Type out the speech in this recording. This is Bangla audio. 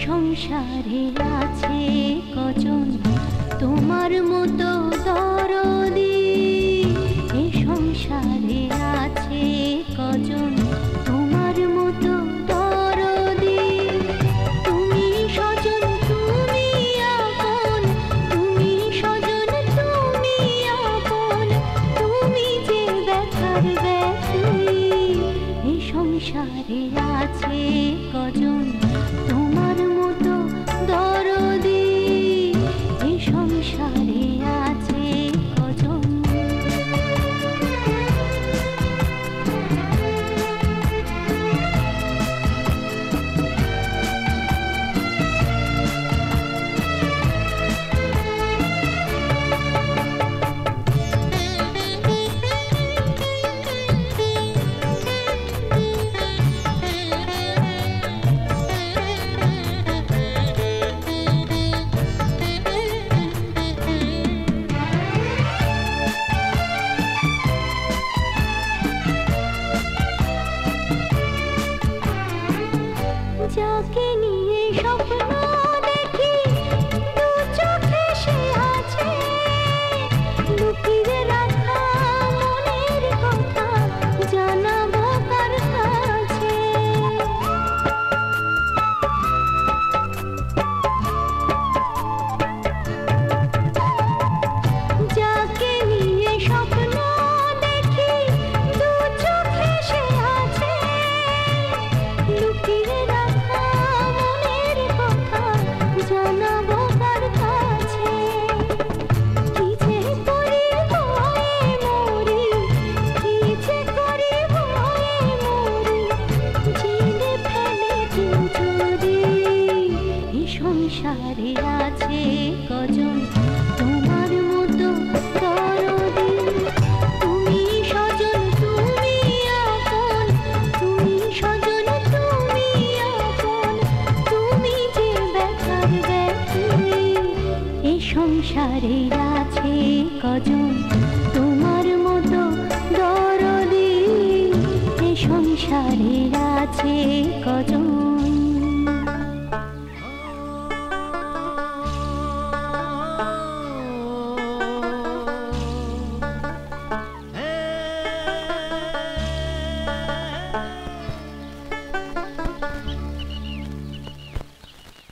সংসারে আছে কজন তোমার মতো দরদি, এ সংসারে আছে কজন তোমার মতো দরদি। তুমি স্বজন তুমি আপন, তুমি স্বজন তুমি আপন, তুমি যে ব্যথার ব্যথী। এ সংসারে আছে কজন তোমার মতো দরদি, এ সংসারে আছে কজন। যাকে নিয়ে স্বপ্ন দেখি দু চোখে সে আছে, লুকিয়ে রাখা মনের কথা জানাবো কার কাছে। যাকে নিয়ে স্বপ্ন দেখি দু চোখে সে আছে, লুকিয়ে জানাবো কার কাছে। কি যে করি ভয়ে মরি, কি যে করি ভয়ে মরি, জেনে ফেলেছি যদি। এ সংসারে আছে কজন তোমার মতো দরদি, তুমি স্বজন তুমি আপন, তুমি স্বজন তুমি আপন, তুমি যে ব্যথার ব্যথী। এ সংসারে আছে কজন তোমার মতো দরদি, এ সংসারে আছে কজন।